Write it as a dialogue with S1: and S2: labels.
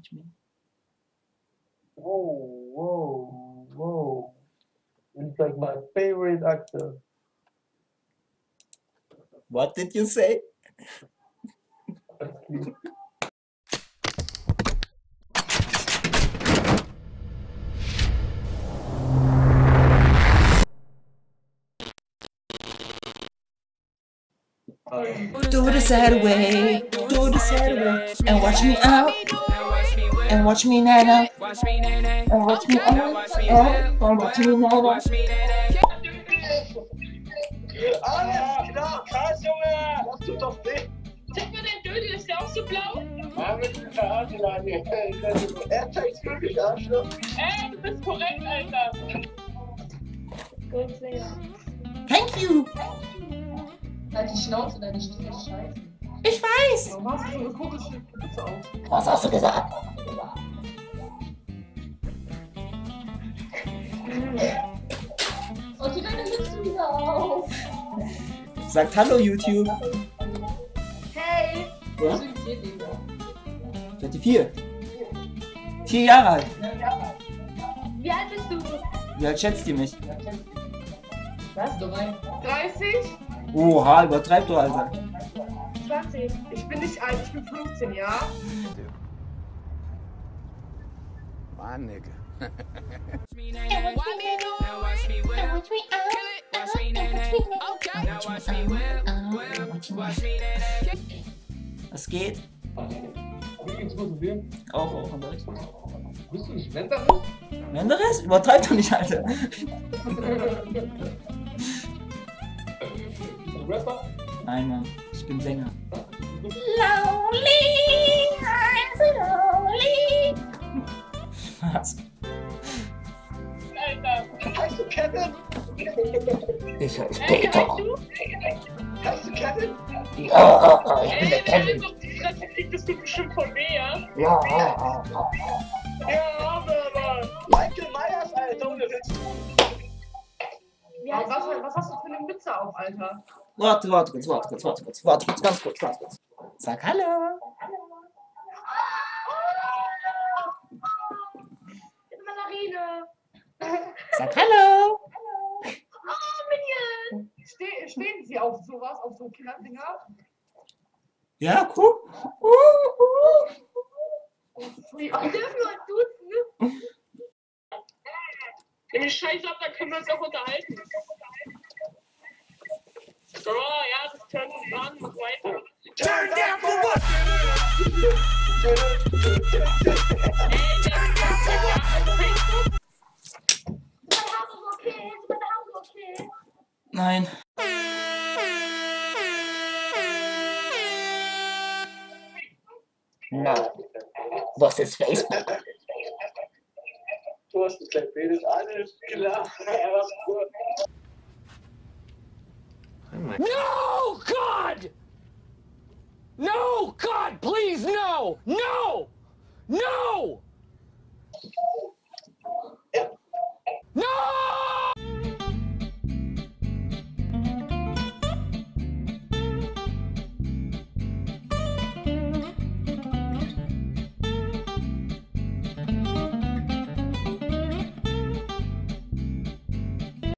S1: watch me.
S2: Whoa. It's like my favorite actor.
S1: What did you say? Do the sad way, and watch me out, and watch me nana, and watch me out, and watch me nana.
S2: Alles klar, krass, Junge! Das tut doch weh!
S3: Zeig mal dein Dödel, ist der auch so blau?
S2: Ja, mit dem Verarschen, er zeigt wirklich Arschloch.
S3: Du bist korrekt, Alter! Gut, sehr.
S1: Thank you!
S3: Halt die Schnauze, deine Stimme ist scheiße.
S1: Ich weiß!
S2: Warum hast du so eine komische Mütze auf?
S1: Was hast du gesagt?
S3: Und die deine Mütze wieder auf.
S1: Sagt Hallo YouTube.
S3: Hey!
S1: Ja?
S3: Sind wir Digga?
S1: Seid ihr 4? 4 Jahre alt.
S3: Wie alt bist du?
S1: Wie alt schätzt ihr mich?
S3: Was? 30?
S1: Oha, übertreibt du, Alter.
S3: 20. Ich bin nicht alt, ich bin 15, ja?
S4: My nigga.
S1: Was geht?
S2: Wie geht's gut mit dir?
S1: Auch in Deutsch.
S2: Bist du nicht Menderes?
S1: Menderes? Übertreibt doch nicht, Alter.
S2: Rapper?
S1: Nein, Mann. Ich bin Sänger.
S3: Lonely, I'm so lonely.
S1: Was?
S3: Alter.
S2: Heißt du Kevin?
S1: Ich heiße
S3: Peter.
S2: Heißt du Kevin?
S1: Ja, ich bin der
S3: Kevin. Die Fresse kriegst du bestimmt von mir, ja?
S1: Ja,
S3: Ja, aber.
S2: Michael Myers, Alter, ohne Witz.
S3: Ja, was hast du für eine Mütze auf, Alter?
S1: Warte kurz, ganz kurz. Sag Hallo.
S3: Mandarine.
S1: Sag Hallo.
S3: Oh, Minion. Stehen Sie auf sowas, auf so Kinderdinger?
S1: Ja, guck.
S3: Wir dürfen uns duzen. Wenn die Scheiße ab, dann können wir uns auch unterhalten. So, ja, das turnt uns an, mach weiter.
S4: Turn down for what?
S1: Nein. Na, was ist Facebook?
S2: Du hast ein kleines Penis, alles klar. Was gut.
S5: No, God! No, God, please, no! No! No!